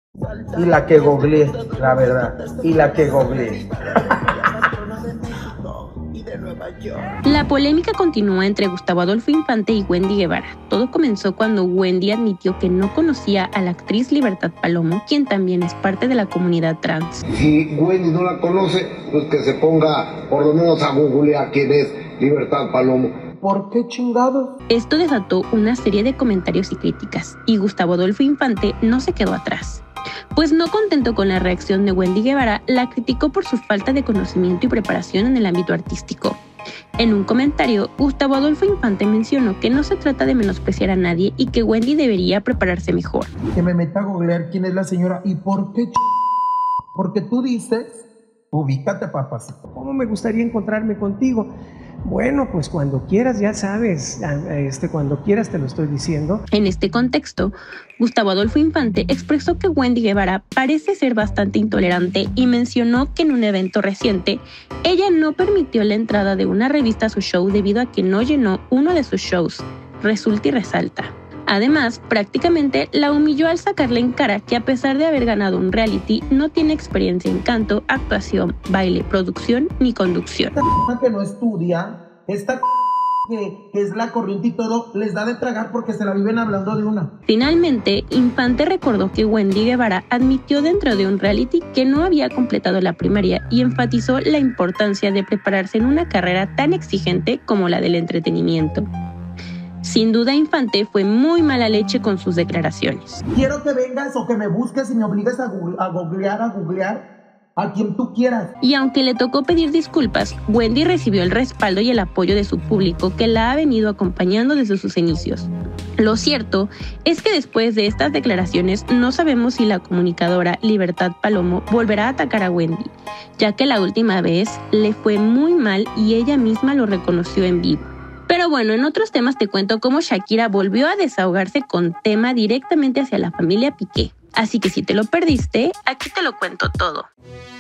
Y la que googleé, la verdad. Y la que googleé. La polémica continúa entre Gustavo Adolfo Infante y Wendy Guevara. Todo comenzó cuando Wendy admitió que no conocía a la actriz Libertad Palomo, quien también es parte de la comunidad trans. Si Wendy no la conoce, pues que se ponga por lo menos a googlear quién es Libertad Palomo. ¿Por qué chingados? Esto desató una serie de comentarios y críticas, y Gustavo Adolfo Infante no se quedó atrás. Pues no contento con la reacción de Wendy Guevara, la criticó por su falta de conocimiento y preparación en el ámbito artístico. En un comentario, Gustavo Adolfo Infante mencionó que no se trata de menospreciar a nadie y que Wendy debería prepararse mejor. Que me meta a googlear quién es la señora y por qué porque tú dices, ubícate, papacito. ¿Cómo me gustaría encontrarme contigo? Bueno, pues cuando quieras, ya sabes, cuando quieras te lo estoy diciendo. En este contexto, Gustavo Adolfo Infante expresó que Wendy Guevara parece ser bastante intolerante y mencionó que en un evento reciente, ella no permitió la entrada de una revista a su show debido a que no llenó uno de sus shows, resulta y resalta. Además, prácticamente la humilló al sacarle en cara que a pesar de haber ganado un reality, no tiene experiencia en canto, actuación, baile, producción ni conducción. Esta que no estudia, esta que es la corriente y todo, les da de tragar porque se la viven hablando de una. Finalmente, Infante recordó que Wendy Guevara admitió dentro de un reality que no había completado la primaria y enfatizó la importancia de prepararse en una carrera tan exigente como la del entretenimiento. Sin duda, Infante fue muy mala leche con sus declaraciones. Quiero que vengas o que me busques y me obligues a googlear a quien tú quieras. Y aunque le tocó pedir disculpas, Wendy recibió el respaldo y el apoyo de su público que la ha venido acompañando desde sus inicios. Lo cierto es que después de estas declaraciones no sabemos si la comunicadora Libertad Palomo volverá a atacar a Wendy, ya que la última vez le fue muy mal y ella misma lo reconoció en vivo. Pero bueno, en otros temas te cuento cómo Shakira volvió a desahogarse con tema directamente hacia la familia Piqué. Así que si te lo perdiste, aquí te lo cuento todo.